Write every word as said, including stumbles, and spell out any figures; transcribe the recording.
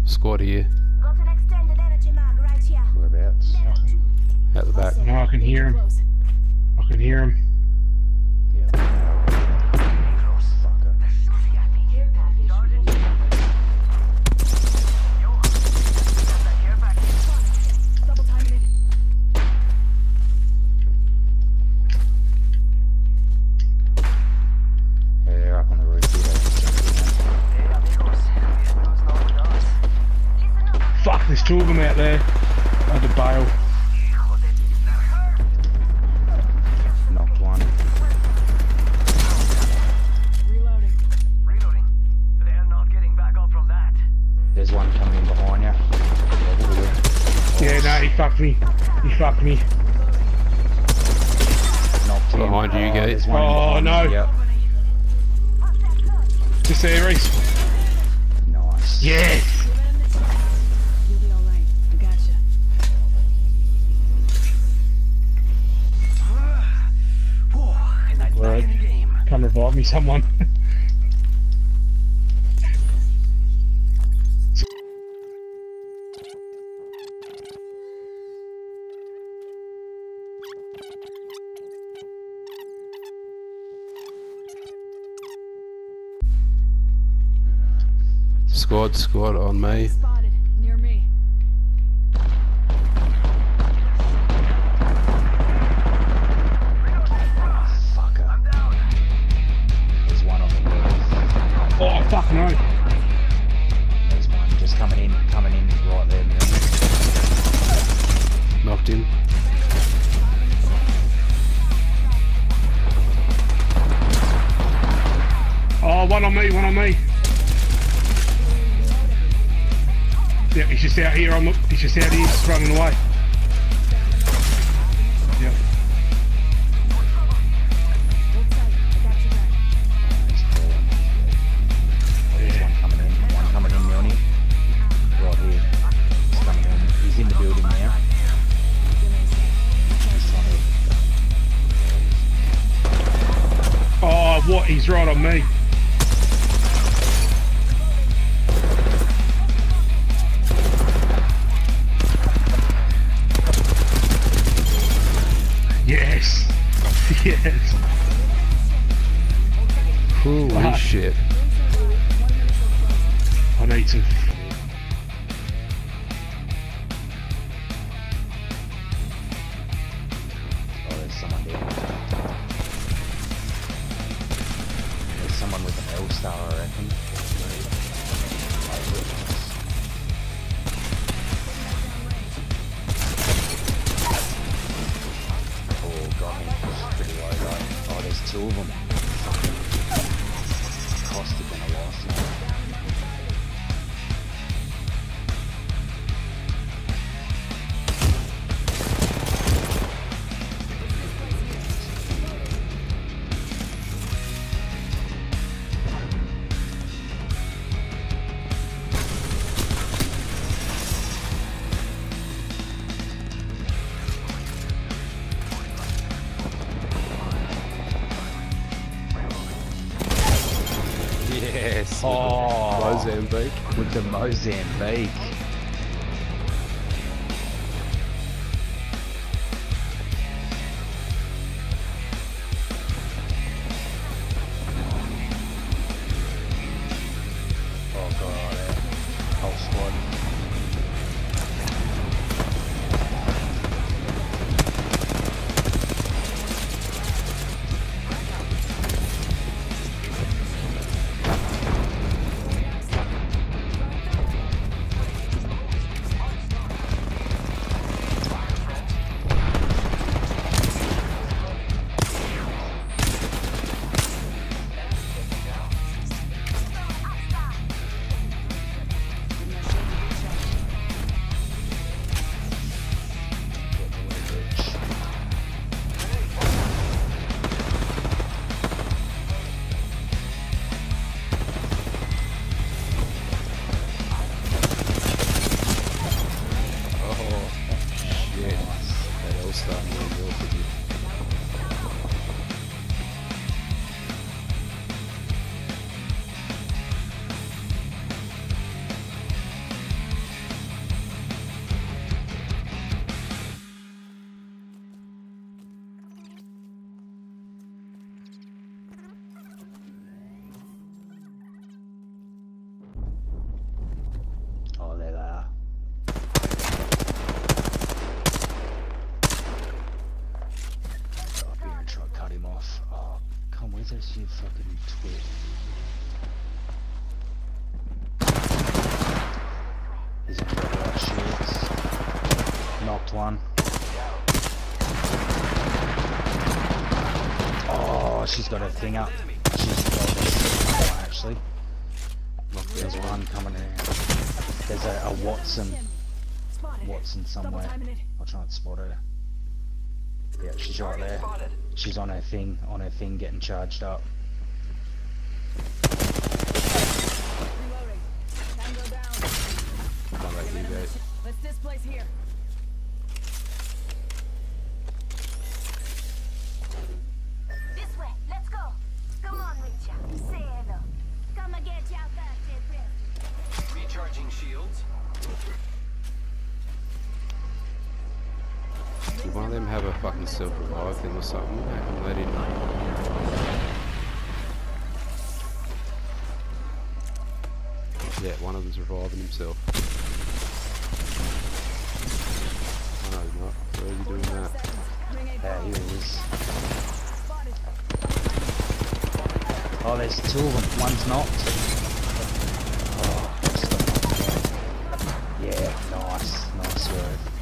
Squad here. Got an extended energy mag right here. Whereabouts? Out the back. No, I can hear him. I can hear him. Yeah. Fucker. Care package. Double timing it. Yeah, they're up on the roof here. They just jumped in. Fuck, there's two of them out there. I had to bail. Knocked one. Reloading. Reloading. They're not getting back up from that. There's one coming in behind you. Yeah, no, he fucked me. He fucked me. Knocked him. Behind you, oh, Gates. there's one Oh, behind no. you, Yep. Just there, Reese. Nice. Yes! You'll be alright. I gotcha. Whew, and that's back in the game. Come revive me, someone. Squad, squad on me. Spotted. Near me. Fucker. I'm down. There's one on the roof. Oh, fuck no. There's one just coming in, coming in right there, man. Knocked him. Oh, one on me, one on me. Yeah, he's just out here on the, he's just out here, just running away. Yep. Hold tight. I got you back. He's falling. Oh, there's one coming in, one coming in, Milny. Right here. He's coming in. He's in the building now. He's trying to... Oh, what? He's right on me. Yes. Yes. Holy Fuck. shit. I need to. Oh, there's someone there. There's someone with an L-star, I reckon. Oh, got me. Pretty low though. Oh, there's two of them. Caustic and a loss now. Yes. Oh, Mozambique. with the Mozambique. Oh god, yeah. Whole squad. Fucking twit. He's on the right shields. Knocked one. Oh, she's got her thing up. She's got this one actually. There's one coming in. There's a, a Watson. Spotted. Watson Double somewhere. timing it. I'll try and spot her. Yeah, she's right there. She's on her thing, on her thing getting charged up. Reloading. Tango down. Come back to you guys. Let's displace here. This way, let's go. Come on, Richard. Say hello. Come and get your birthday present. Recharging shields. Did one of them have a fucking self-revive thing or something? How come they didn't? Yeah, one of them's reviving himself. Oh, he's not. Where are you doing that? Ring eight Yeah, ball. here he is. Spotted. Oh, there's two of them. One's knocked. Oh, just got knocked out. Yeah, nice. Nice work.